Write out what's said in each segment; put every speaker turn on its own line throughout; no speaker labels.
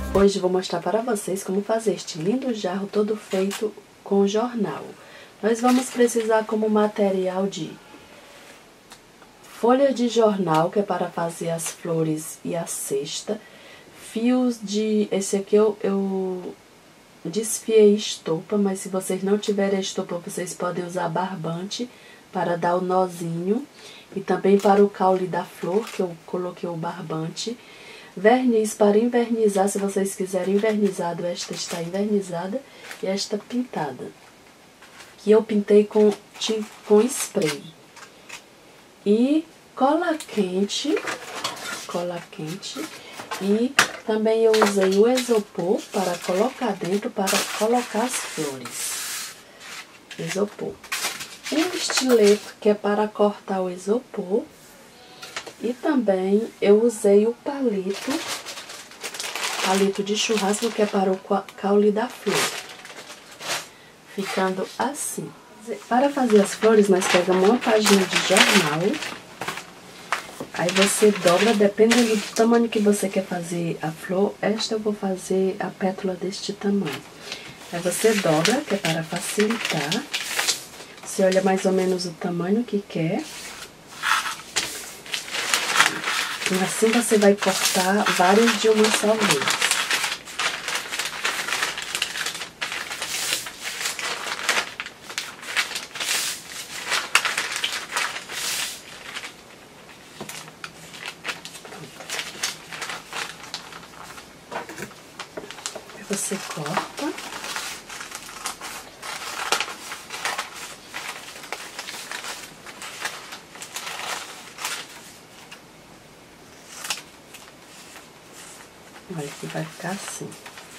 Hoje vou mostrar para vocês como fazer este lindo jarro todo feito com jornal. Nós vamos precisar como material de folha de jornal, que é para fazer as flores e a cesta. Fios de... esse aqui eu desfiei estopa, mas se vocês não tiverem estopa, vocês podem usar barbante para dar o nozinho. E também para o caule da flor, que eu coloquei o barbante. Verniz para invernizar, se vocês quiserem invernizado, esta está invernizada e esta pintada. Que eu pintei com spray. E cola quente, e também eu usei o isopor para colocar dentro, para colocar as flores. Isopor. Um estilete, que é para cortar o isopor. E também eu usei o palito de churrasco, que é para o caule da flor. Ficando assim. Para fazer as flores, nós pegamos uma página de jornal. Aí você dobra, dependendo do tamanho que você quer fazer a flor. Esta eu vou fazer a pétala deste tamanho. Aí você dobra, que é para facilitar. Você olha mais ou menos o tamanho que quer. E assim você vai cortar vários de uma só vez. Aí você corta. Olha que vai ficar assim.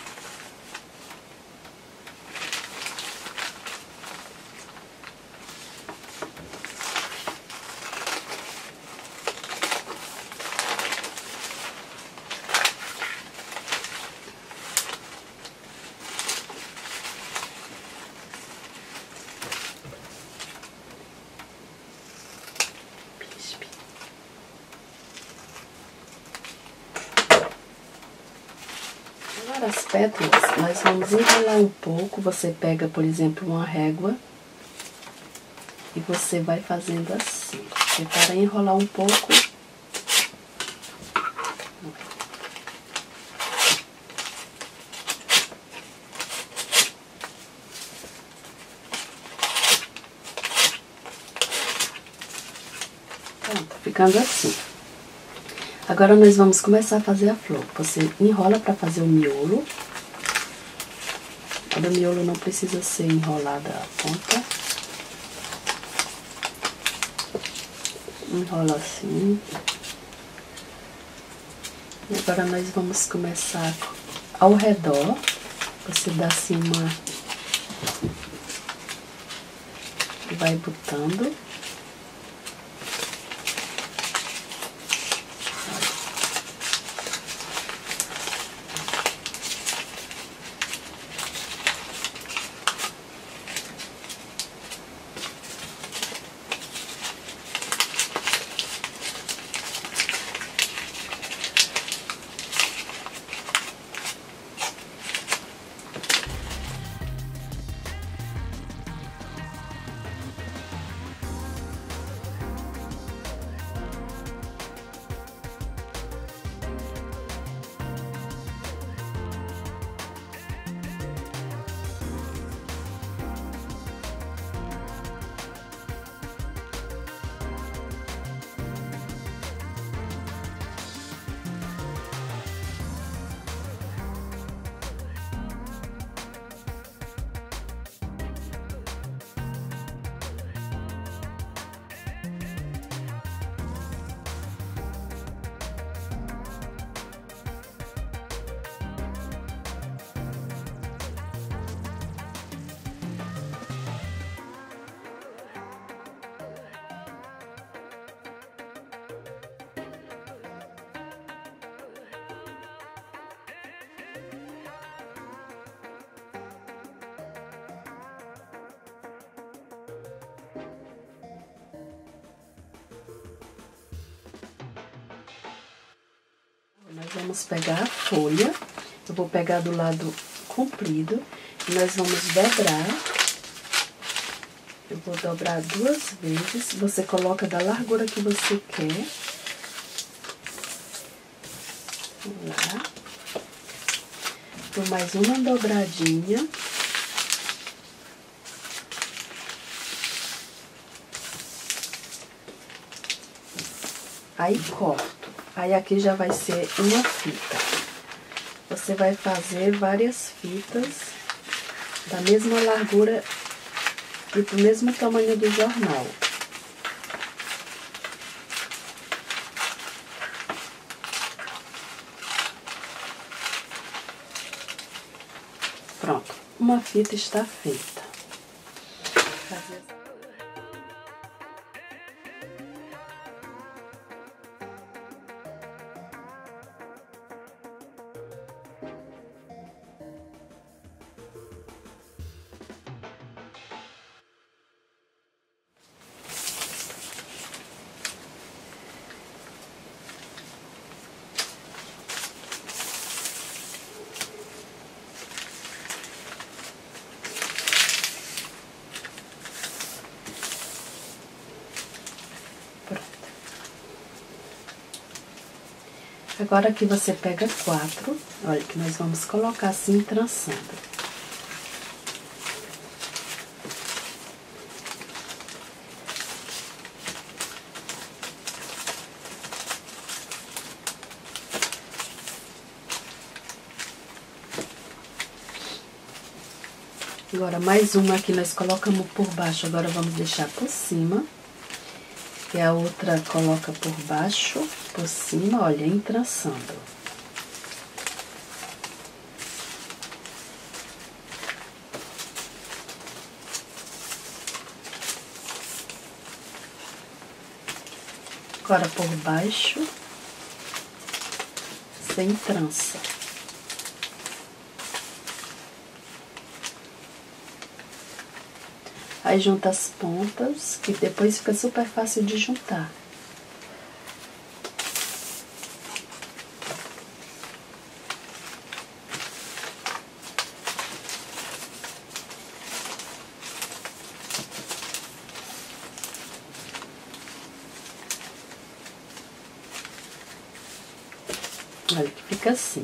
Agora as pétalas, nós vamos enrolar um pouco. Você pega, por exemplo, uma régua e você vai fazendo assim. E para enrolar um pouco, pronto, ficando assim. Agora nós vamos começar a fazer a flor. Você enrola para fazer o miolo. O miolo não precisa ser enrolada a ponta. Enrola assim. E agora nós vamos começar ao redor. Você dá assim uma... e vai botando. Nós vamos pegar a folha Eu vou pegar do lado comprido e nós vamos dobrar. Eu vou dobrar 2 vezes. Você coloca da largura que você quer. Vamos lá. Dou mais uma dobradinha. Aí corto. Aí aqui já vai ser uma fita. Você vai fazer várias fitas da mesma largura e do mesmo tamanho do jornal. Pronto, uma fita está feita. Agora aqui você pega 4, olha que nós vamos colocar assim, trançando. Agora mais uma aqui nós colocamos por baixo, agora vamos deixar por cima. E a outra coloca por baixo, por cima, olha, entrançando. Agora por baixo, sem trança. Aí junta as pontas, que depois fica super fácil de juntar. Olha que fica assim.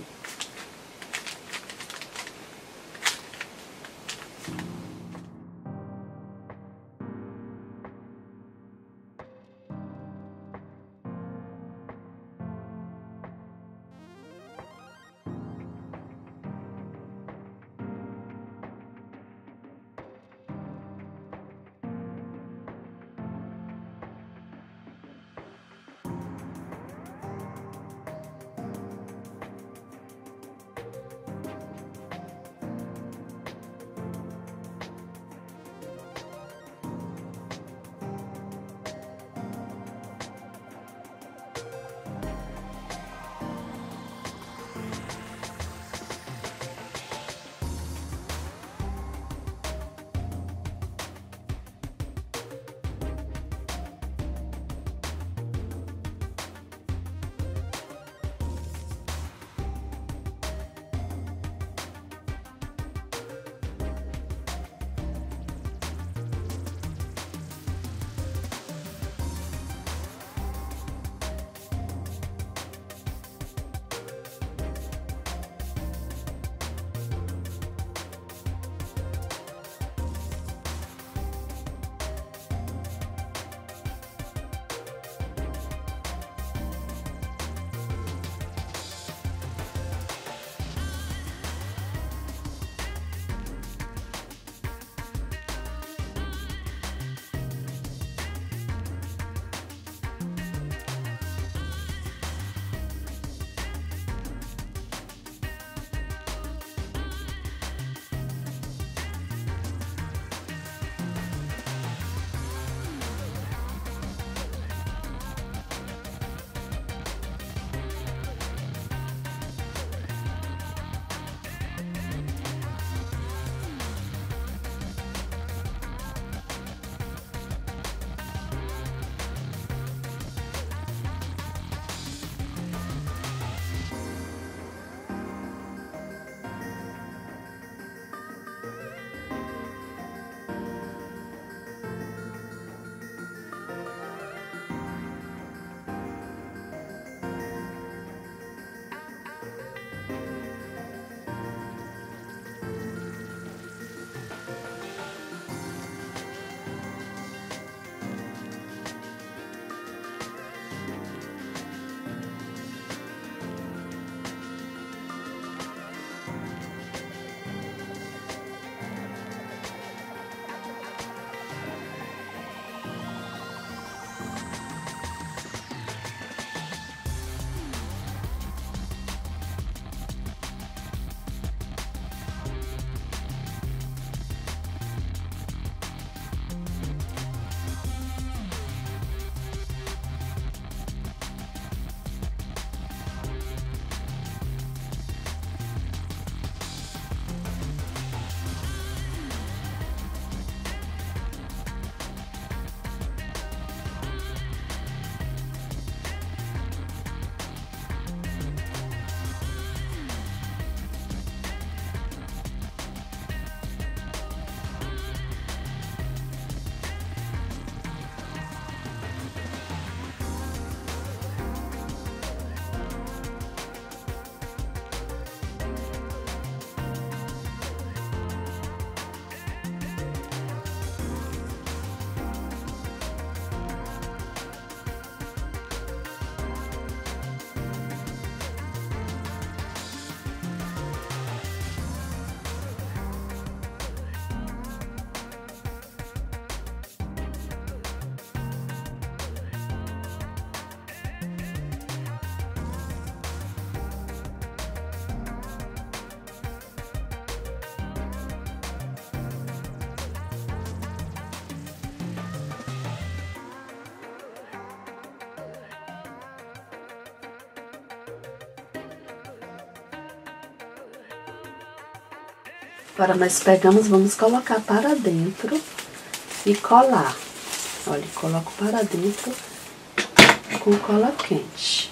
Agora nós pegamos, vamos colocar para dentro e colar. Olha, coloco para dentro com cola quente.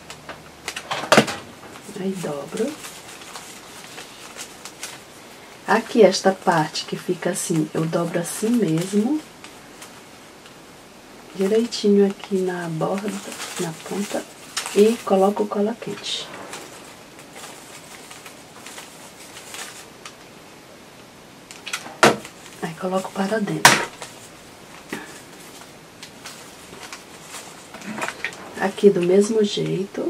Aí dobro. Aqui, esta parte que fica assim, eu dobro assim mesmo. Direitinho aqui na borda, na ponta. E coloco cola quente. Aí coloco para dentro. Aqui do mesmo jeito.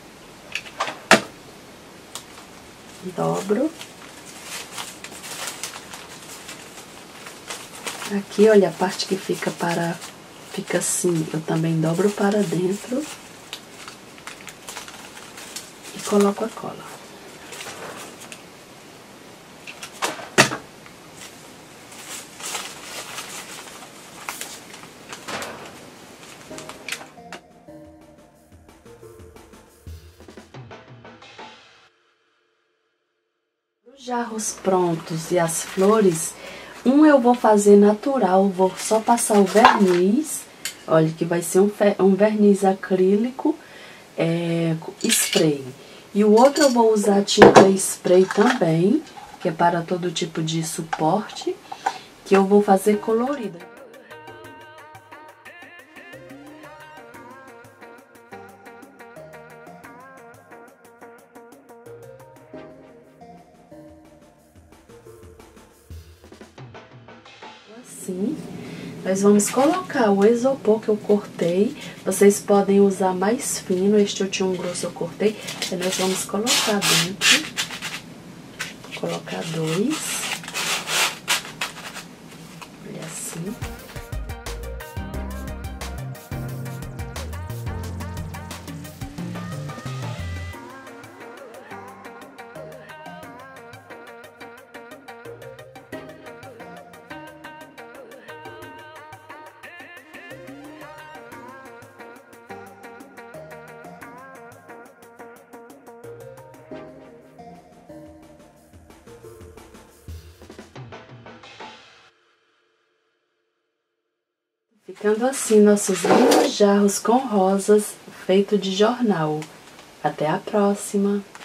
Dobro. Aqui, olha, a parte que fica assim, eu também dobro para dentro. E coloco a cola. Os jarros prontos e as flores, eu vou fazer natural, vou só passar o verniz. Olha, que vai ser um verniz acrílico, spray. E o outro eu vou usar tinta spray também, que é para todo tipo de suporte, que eu vou fazer colorida. Assim, nós vamos colocar o isopor que eu cortei. Vocês podem usar mais fino, este eu tinha um grosso, eu cortei. E nós vamos colocar dentro. Vou colocar 2. Olha assim. Ficando assim nossos lindos jarros com rosas feito de jornal. Até a próxima!